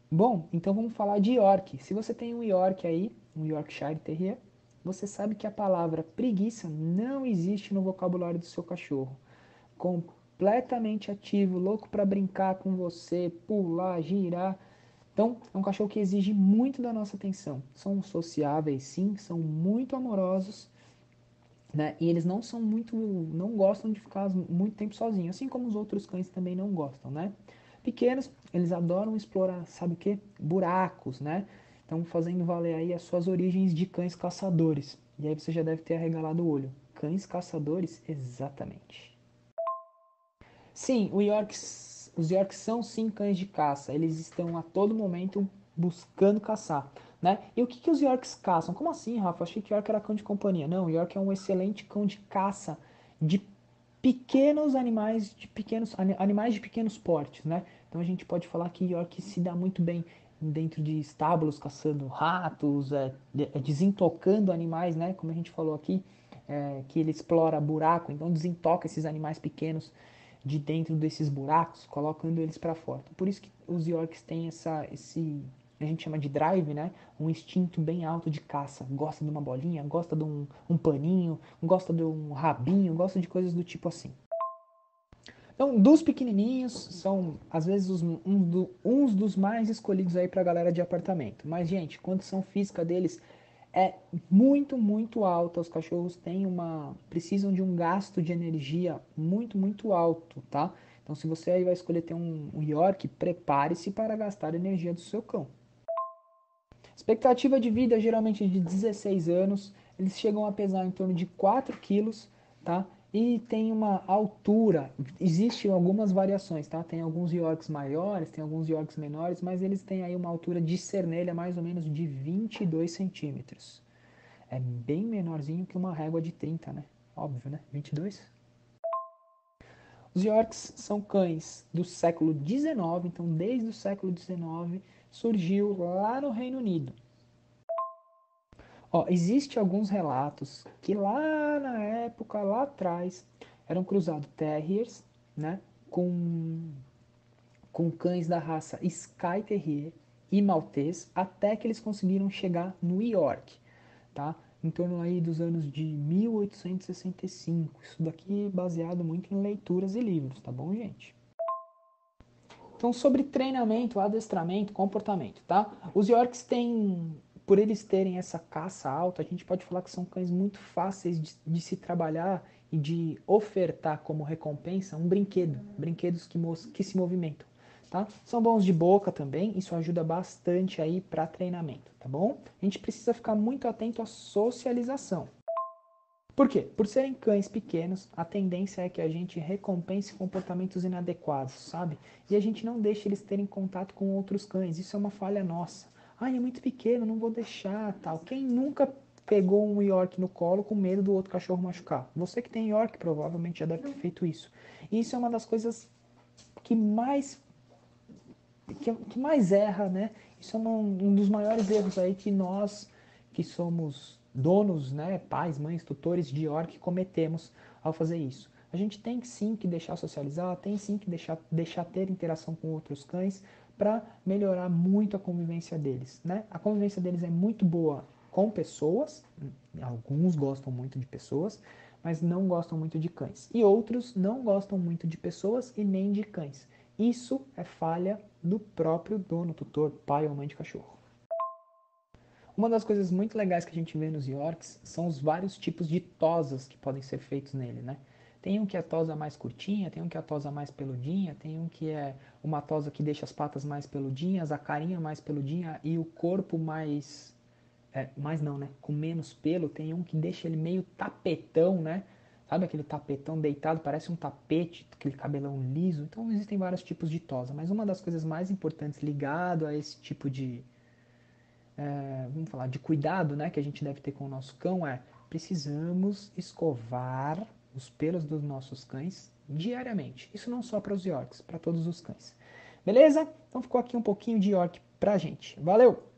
Bom, então vamos falar de York. Se você tem um York aí, um Yorkshire Terrier, você sabe que a palavra preguiça não existe no vocabulário do seu cachorro. Completamente ativo, louco para brincar com você, pular, girar. Então, é um cachorro que exige muito da nossa atenção. São sociáveis, sim, são muito amorosos, né? E eles não são muito, não gostam de ficar muito tempo sozinhos, assim como os outros cães também não gostam, né? Pequenos, eles adoram explorar, sabe o quê? Buracos, né? Então, fazendo valer aí as suas origens de cães caçadores. E aí você já deve ter arregalado o olho. Cães caçadores? Exatamente. Sim, os Yorks são sim cães de caça. Eles estão a todo momento buscando caçar, né? E o que, que os Yorks caçam? Como assim, Rafa? Achei que York era cão de companhia. Não, York é um excelente cão de caça de pequenos animais, animais de pequenos portes, né? Então a gente pode falar que York se dá muito bem dentro de estábulos, caçando ratos, desentocando animais, né? Como a gente falou aqui, que ele explora buraco, então desentoca esses animais pequenos de dentro desses buracos, colocando eles para fora. Por isso que os Yorks têm esse a gente chama de drive, né? Um instinto bem alto de caça. Gosta de uma bolinha, gosta de um paninho, gosta de um rabinho, gosta de coisas do tipo assim. Então, dos pequenininhos, são às vezes uns dos mais escolhidos aí para a galera de apartamento. Mas, gente, a condição física deles é muito, muito alta. Os cachorros precisam de um gasto de energia muito, muito alto, tá? Então, se você aí vai escolher ter um York, prepare-se para gastar a energia do seu cão. Expectativa de vida geralmente é de 16 anos, eles chegam a pesar em torno de 4 quilos, tá? E tem uma altura, existem algumas variações, tá? Tem alguns Yorks maiores, tem alguns Yorks menores, mas eles têm aí uma altura de cernelha mais ou menos de 22 centímetros. É bem menorzinho que uma régua de 30, né? Óbvio, né? 22. Os Yorks são cães do século XIX, então desde o século XIX surgiu lá no Reino Unido. Ó, existe alguns relatos que lá na época, lá atrás, eram cruzados terriers, né, com, com cães da raça Skye Terrier e Maltês, até que eles conseguiram chegar no York, tá? Em torno aí dos anos de 1865. Isso daqui baseado muito em leituras e livros, tá bom, gente? Então, sobre treinamento, adestramento, comportamento, tá? Os Yorks têm, por eles terem essa caça alta, a gente pode falar que são cães muito fáceis de se trabalhar e de ofertar como recompensa um brinquedo, brinquedos que se movimentam, tá? São bons de boca também, isso ajuda bastante aí para treinamento, tá bom? A gente precisa ficar muito atento à socialização. Por quê? Por serem cães pequenos, a tendência é que a gente recompense comportamentos inadequados, sabe? E a gente não deixa eles terem contato com outros cães. Isso é uma falha nossa. Ai, é muito pequeno, não vou deixar, tal. Quem nunca pegou um York no colo com medo do outro cachorro machucar? Você que tem York provavelmente já deve ter feito isso. E isso é uma das coisas que mais que mais erra, né? Isso é um dos maiores erros aí que nós, que somos donos, né, pais, mães, tutores de York, cometemos ao fazer isso. A gente tem sim que deixar socializar, tem sim que deixar ter interação com outros cães para melhorar muito a convivência deles, né? A convivência deles é muito boa com pessoas, alguns gostam muito de pessoas, mas não gostam muito de cães. E outros não gostam muito de pessoas e nem de cães. Isso é falha do próprio dono, tutor, pai ou mãe de cachorro. Uma das coisas muito legais que a gente vê nos Yorks são os vários tipos de tosas que podem ser feitos nele, né? Tem um que é tosa mais curtinha, tem um que é tosa mais peludinha, tem um que é uma tosa que deixa as patas mais peludinhas, a carinha mais peludinha e o corpo mais não, né? Com menos pelo. Tem um que deixa ele meio tapetão, né? Sabe aquele tapetão deitado, parece um tapete, aquele cabelão liso. Então existem vários tipos de tosa, mas uma das coisas mais importantes ligado a esse tipo vamos falar, de cuidado, né, que a gente deve ter com o nosso cão precisamos escovar os pelos dos nossos cães diariamente. Isso não só para os Yorks, para todos os cães. Beleza? Então ficou aqui um pouquinho de York pra gente. Valeu!